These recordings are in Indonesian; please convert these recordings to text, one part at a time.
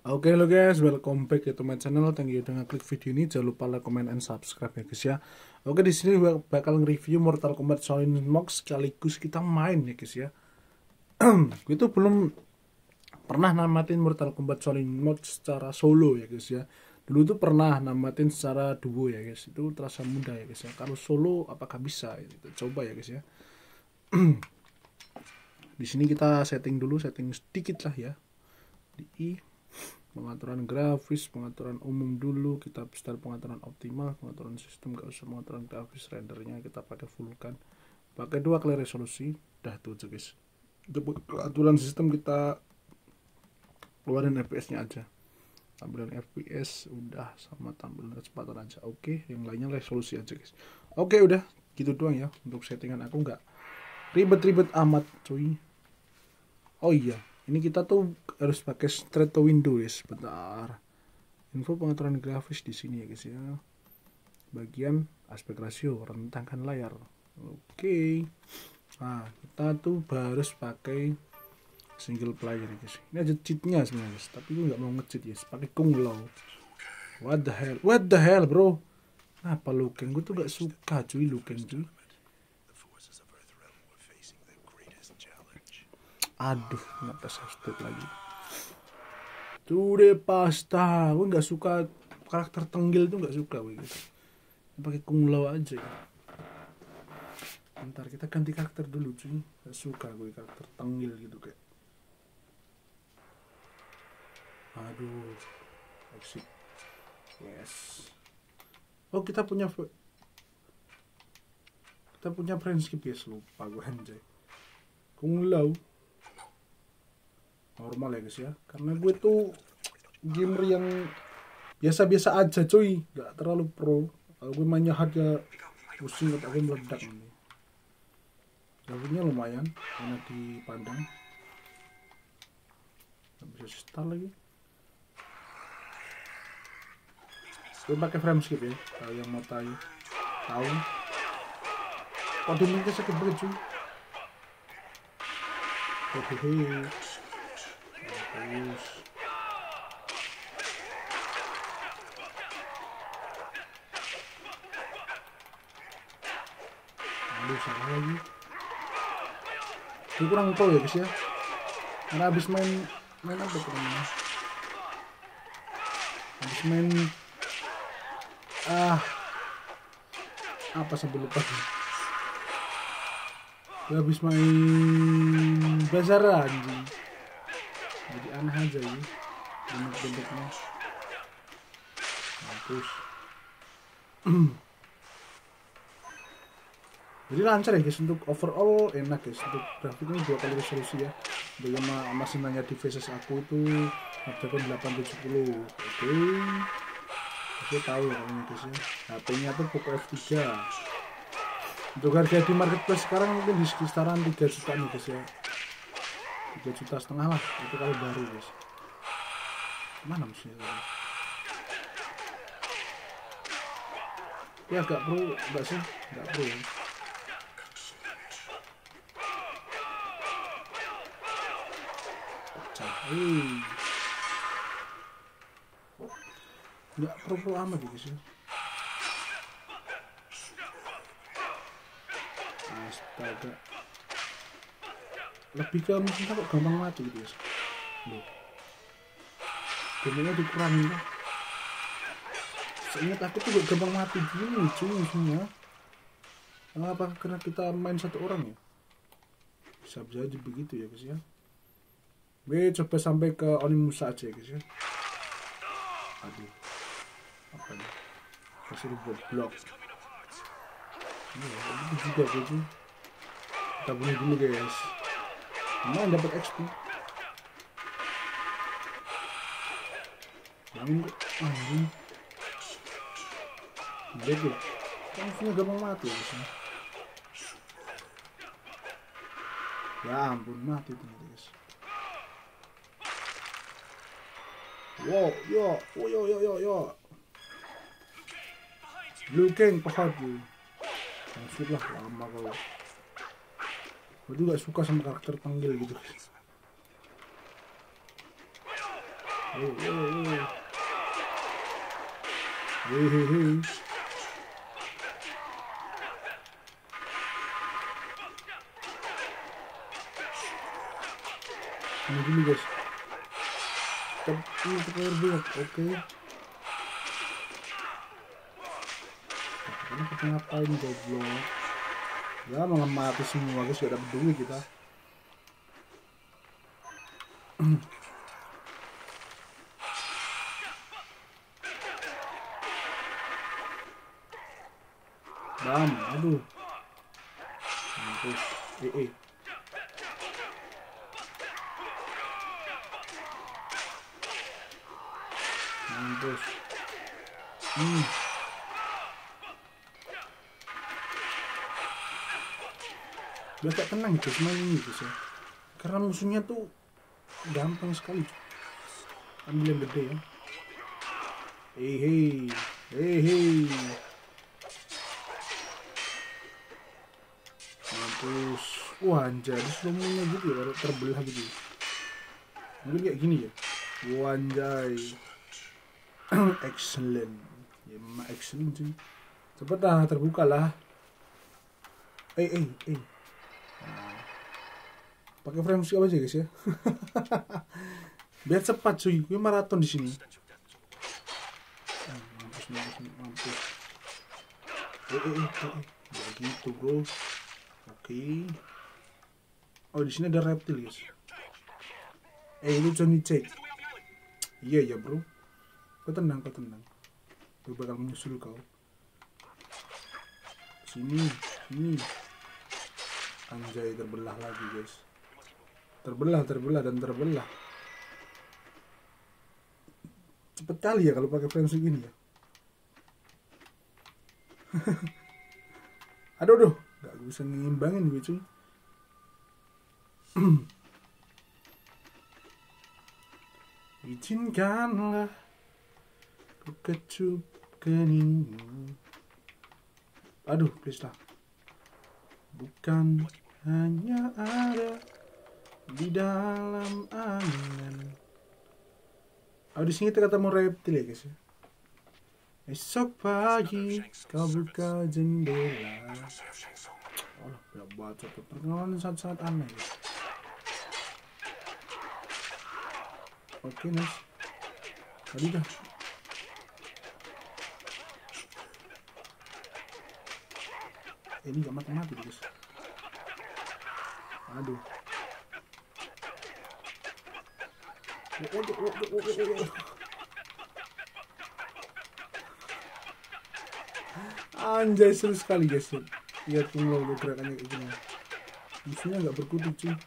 Oke lo guys, welcome back to my channel. Thank you udah ngeklik video ini. Jangan lupa like, comment, and subscribe ya guys ya. Oke, di sini gue bakal nge-review Mortal Kombat Shaolin Monks sekaligus kita main ya guys ya. Gue tuh belum pernah namatin Mortal Kombat Shaolin Monks secara solo ya guys ya. Dulu tuh pernah namatin secara duo ya guys. Itu terasa mudah ya guys ya. Kalau solo apakah bisa? Kita coba ya guys ya. Di sini kita setting dulu, setting sedikit lah ya. Di I. Pengaturan grafis, pengaturan umum dulu, kita start pengaturan optimal, pengaturan sistem gak usah, pengaturan grafis rendernya kita pakai full kan, pakai 2 kali resolusi, dah tuh guys. Untuk pengaturan sistem kita keluarin FPS nya aja, tampilan FPS udah sama tampilan kecepatan aja. Oke, yang lainnya resolusi aja guys. Oke, udah gitu doang ya untuk settingan. Aku nggak ribet-ribet amat cuy. Oh iya, ini kita tuh harus pakai straight to window guys. Bentar. Info pengaturan grafis di sini ya guys ya. Bagian aspek rasio, rentangkan layar. Oke. Nah, kita tuh harus pakai single player ya guys. Ini aja cheatnya sebenarnya guys, tapi gue nggak mau nge-cheat guys. Pakai Kung Lao. What the hell bro? Apa Luken? Gue tuh gak suka cuy Luken cuy. Aduh, kenapa subscribe lagi? Tuh pasta, gue nggak suka karakter tenggil tuh, nggak suka gue gitu. Pakai Kung Lao aja ya. Bentar, kita ganti karakter dulu cuy. Gak suka gue karakter tenggil gitu kayak. Aduh, exit. Yes. Oh, kita punya friendship guys, lupa gue anjay. Kung Lao normal ya guys ya, karena gue tuh gamer yang biasa-biasa aja cuy, gak terlalu pro. Kalau gue mainnya hard ya pusing, otak gue meledak nih. Grafiknya lumayan enak dipandang, gak bisa start lagi. Gue pakai frame skip ya, kalau yang mau tahu kode linknya sakit banget cuy. Hehehe. Terus aduh, salah lagi. Ini kurang pro ya guys ya, karena habis main apa namanya, habis main apa sampai lupa sih. Gue habis main Bazara anjing, jadi aneh aja ya bentuk-bentuknya. Terus jadi lancar ya guys, untuk overall enak guys. Untuk grafiknya 2 kali resolusi ya. Belum masih nanya di faces aku itu Snapdragon 870. Oke, saya tahu ya guys ya. HP-nya tuh Poco F3. Untuk harga di marketplace sekarang mungkin di sekitaran 3 juta nih guys ya. 3,5 juta lah itu kalau baru guys. Mana musuhnya tadi? Ya agak pro, enggak sih? Enggak pro ya. Enggak pro amat ya guys ya. Astaga, lebih ke mungkin kok gampang mati gitu guys. Gamenya dikurangin kan. Seingat aku tuh gak gampang mati gini cuy semua. Apakah karena kita main satu orang ya? Bisa jadi begitu ya guys ya. Coba sampai ke Onimusa aja ya guys ya. Aduh, apa nih? Kasih buat blok. Ini juga guys. Kita bunuh dulu guys. Lumayan dapat XP. Bangun kok anjing. Bego. Kan musuhnya gampang mati ya guys. Ya ampun, mati tuh guys. Wow, yo. Blue King pahadi. Maksud lah lama kalau. Gue juga suka sama karakter panggil gitu. Hehehe. Ini dulu guys. Tapi player banyak. Oke. Ini kita ngapain goblok? Ya malah mati semua guys, gak dapet duit kita. Bam, aduh. Mampus. Mampus. Udah gak tenang guys main ini guys ya. Karena musuhnya tuh gampang sekali. Ambil yang gede ya. Hei. Mampus. Wah anjay, slow-mo-nya gitu ya, terbelah gitu. Mungkin kayak gini ya. Wah anjay. Excellent. Ya memang excellent sih. Cepet lah, terbuka lah. Pakai frame skip aja guys ya. Biar cepat cuy, gue maraton di sini. Mampus. Ya gitu bro. Oke. Oh di sini ada reptil guys. Lu Johnny cek. Iya ya bro. Kau tenang. Gue bakal menyusul kau. Sini. Anjay, terbelah lagi guys. Terbelah. Cepet kali ya kalau pakai frame segini ya. Aduh, gak bisa ngimbangin gue cuy. Izinkanlah ku kecup keningmu. Aduh, please lah. Bukan hanya ada di dalam angan. Di sini kita ketemu reptil ya guys ya. Esok pagi kau buka jendela. Oh, gak baca tuh. Perkenalan sangat aneh guys. Oke nice. Tadi dah. Ini gak mati-mati guys. Aduh. Anjay, seru sekali guys. Lihat Kung Lao gerakannya kayak gini. Musuhnya nggak berkutik cuy.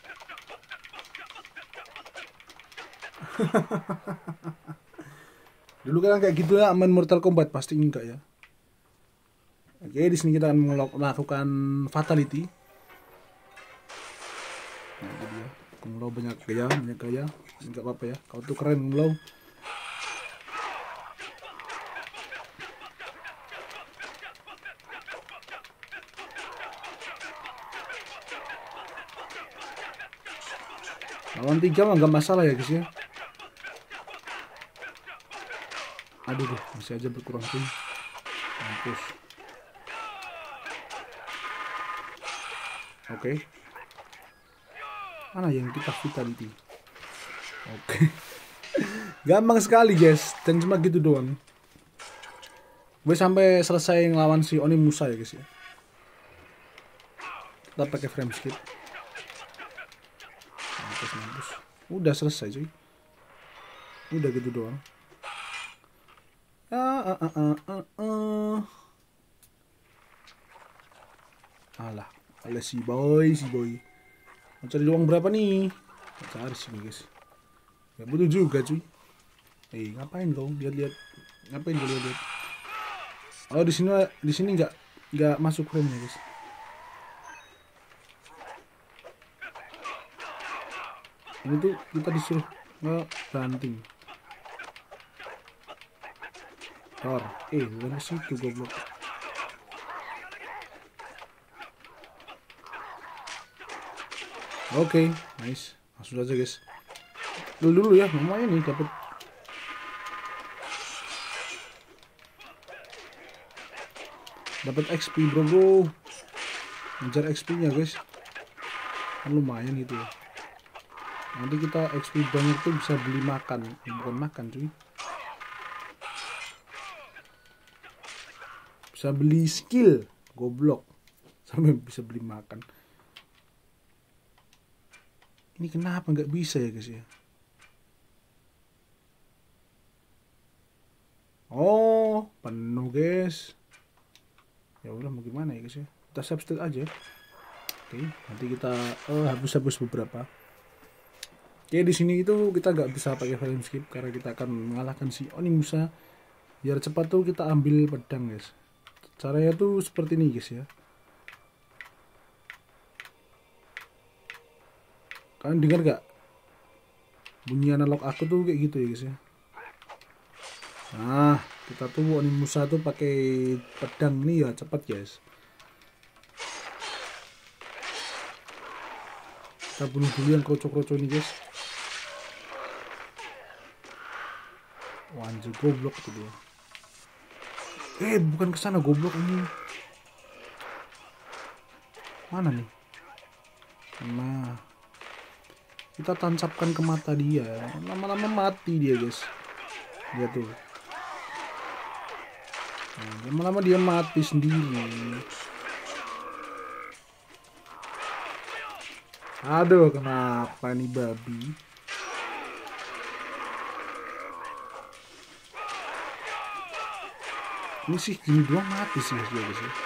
Dulu kan kayak gitu ya main Mortal Kombat, pasti enggak ya. Oke, di sini kita akan melakukan fatality. Nah, itu dia. Kung Lao banyak gaya. Enggak apa-apa ya. Kau tuh keren Kung Lao. Lawan 3 mah nggak masalah ya guys ya. Aduh, masih aja berkurang tuh. Mampus. Oke. Mana yang kita vitality? Oke. Gampang sekali guys, dan cuma gitu doang. Gue sampai selesai ngelawan si Onimusa ya guys ya. Kita pakai frame skip. Mampus. Udah selesai cuy. Udah gitu doang. Alah si boy. Mau cari uang berapa nih? Cari sini guys. Ya butuh juga cuy. Ngapain kau? Lihat. Ngapain kau lihat? Oh di sini nggak masuk frame nya guys. Ini tuh kita disuruh ngebanting. Bukan ke situ goblok. Oke, nice. Langsung aja guys. Dulu ya, lumayan nih dapat Dapat XP bro. Ngejar XP nya guys, kan lumayan gitu ya. Nanti kita XP banyak tuh bisa beli makan, bukan makan cuy, bisa beli skill. Goblok, sampai bisa beli makan. Ini kenapa nggak bisa ya guys ya? Oh, penuh guys. Ya udah mau gimana ya guys ya? Kita save state aja. Oke, nanti kita hapus beberapa. Oke, di sini itu kita nggak bisa pakai frame skip karena kita akan mengalahkan si Onimusa. Biar cepat tuh kita ambil pedang guys. Caranya tuh seperti ini guys ya. Kalian dengar gak? Bunyi analog aku tuh kayak gitu ya guys ya. Nah, kita tuh Onimusa tuh pakai pedang nih ya, cepat guys. Kita bunuh dulu yang kroco-kroco ini guys. Wanjir, goblok tuh dia. Bukan kesana goblok ini. Mana nih? Nah, kita tancapkan ke mata dia. Lama-lama mati dia guys. Dia tuh. Nah, lama-lama dia mati sendiri. Aduh, kenapa nih babi? Ini sih gini doang mati sih dia guys ya.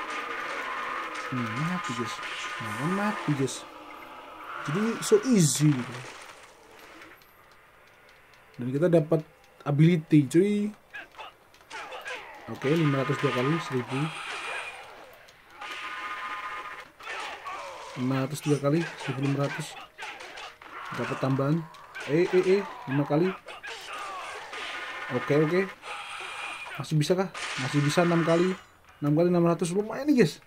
Mati guys. Mati guys. Jadi so easy gitu. Dan kita dapat ability cuy. Oke, 502 kali 1000. 502 kali 1500. Dapat tambahan 5 kali. Oke. Masih bisa kah? Masih bisa 6 kali. 6 kali 600, lumayan nih guys.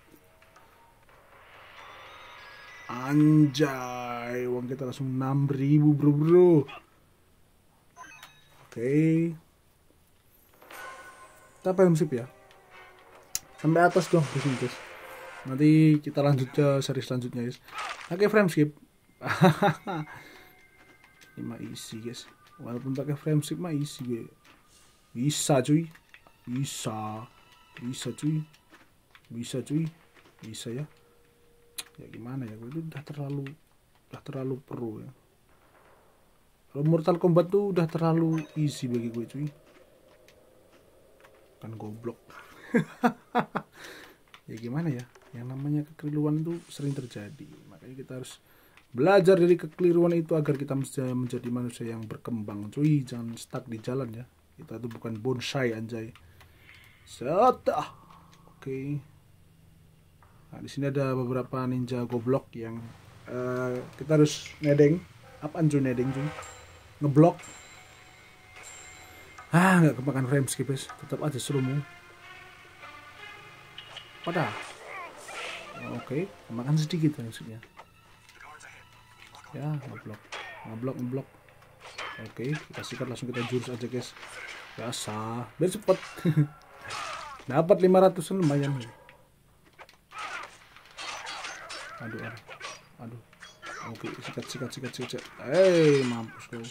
Anjay, uang kita langsung 6.000 bro. Oke. Kita frame skip ya. Sampai atas dong di sini guys. Nanti kita lanjut ke seri selanjutnya guys. Pakai frame skip. 5 isi guys. Walaupun pakai frame skip mah isi gue. Bisa cuy. Bisa cuy. Bisa ya. Ya gimana ya, gue itu udah terlalu pro ya. Kalau Mortal Kombat tuh udah terlalu easy bagi gue cuy. Kan goblok. Ya gimana ya, yang namanya kekeliruan itu sering terjadi. Makanya kita harus belajar dari kekeliruan itu agar kita menjadi manusia yang berkembang cuy. Jangan stuck di jalan ya. Kita tuh bukan bonsai anjay. Oke. Nah, di sini ada beberapa ninja goblok yang kita harus nedeng. Apaan cuy nedeng cuy? Ngeblok. Nggak kemakan frame skip guys. Tetap aja serumu. Padahal. Oke, kemakan sedikit maksudnya. Ya, ngeblok. Oke, kita sikat langsung kita jurus aja guys. Biasa, biar cepet. Dapat 500 lumayan. Aduh. Oke, sikat. Mampus kau.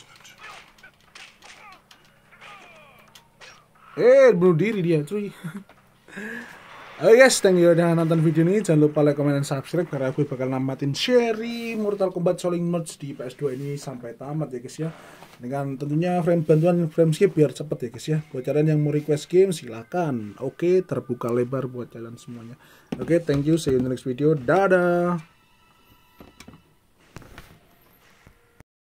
Bunuh diri dia, cuy. Oke guys, thank you udah nonton video ini. Jangan lupa like, comment, dan subscribe karena aku bakal namatin seri Mortal Kombat Soling Merge di PS2 ini sampai tamat ya guys ya. Dengan tentunya bantuan frame skip biar cepet ya guys ya. Buat kalian yang mau request game silakan. Oke, terbuka lebar buat kalian semuanya. Oke, thank you. See you in the next video. Dadah.